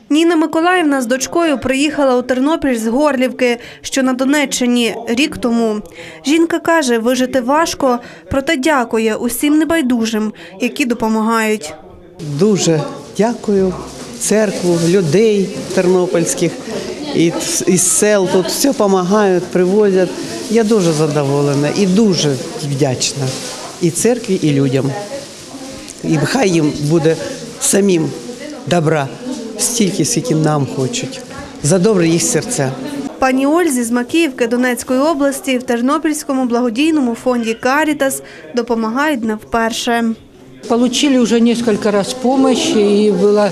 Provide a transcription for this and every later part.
Ніна Миколаївна з дочкою приїхала у Тернопіль з Горлівки, що на Донеччині, рік тому. Жінка каже, вижити важко, проте дякує усім небайдужим, які допомагають. Дуже дякую церкву, людей тернопільських, із сел тут все допомагають, привозять. Я дуже задоволена і дуже вдячна і церкві, і людям. І хай їм буде самим добра, стільки, скільки нам хочуть, за добре їх серця. Пані Ользі з Макіївки Донецької області в Тернопільському благодійному фонді «Карітас» допомагають не вперше. Получили уже несколько раз помощь, и была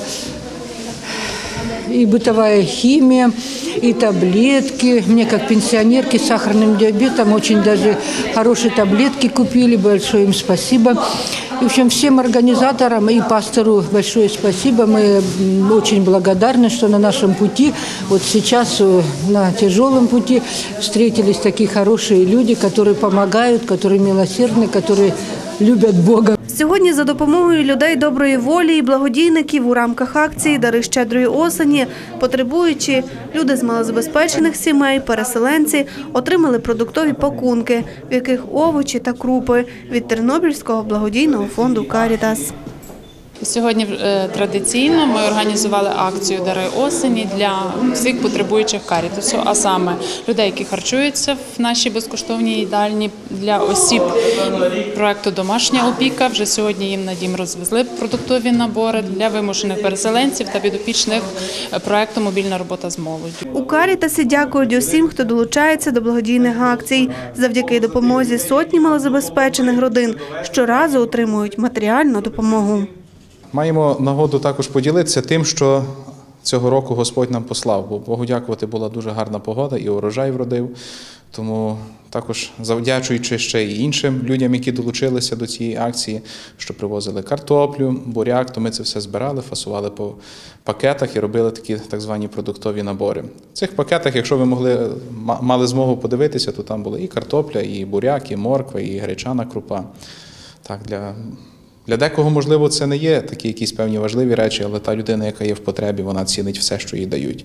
и бытовая химия, и таблетки. Мне, как пенсионерке с сахарным диабетом, очень даже хорошие таблетки купили. Большое им спасибо. И, в общем, всем организаторам и пастору большое спасибо. Мы очень благодарны, что на нашем пути, вот сейчас на тяжелом пути, встретились такие хорошие люди, которые помогают, которые милосердны, которые люблять Бога. Сьогодні за допомогою людей доброї волі і благодійників у рамках акції «Дари щедрої осені» потребуючі, люди з малозабезпечених сімей, переселенці отримали продуктові пакунки, в яких овочі та крупи від Тернопільського благодійного фонду «Карітас». Сьогодні традиційно ми організували акцію «Дари осені» для всіх потребуючих Карітасу, а саме людей, які харчуються в нашій безкоштовній їдальні, для осіб проєкту «Домашня опіка». Вже сьогодні їм на дім розвезли продуктові набори для вимушених переселенців та підопічних проєкту «Мобільна робота з молоддю». У «Карітасі» дякують усім, хто долучається до благодійних акцій. Завдяки допомозі сотні малозабезпечених родин щоразу отримують матеріальну допомогу. Маємо нагоду також поділитися тим, що цього року Господь нам послав, бо Богу дякувати, була дуже гарна погода і урожай вродив. Тому також завдячуючи ще й іншим людям, які долучилися до цієї акції, що привозили картоплю, буряк, то ми це все збирали, фасували по пакетах і робили такі так звані продуктові набори. В цих пакетах, якщо ви мали змогу подивитися, то там була і картопля, і буряк, і морква, і гречана крупа. Так, для декого, можливо, це не є такі якісь певні важливі речі, але та людина, яка є в потребі, вона цінить все, що їй дають.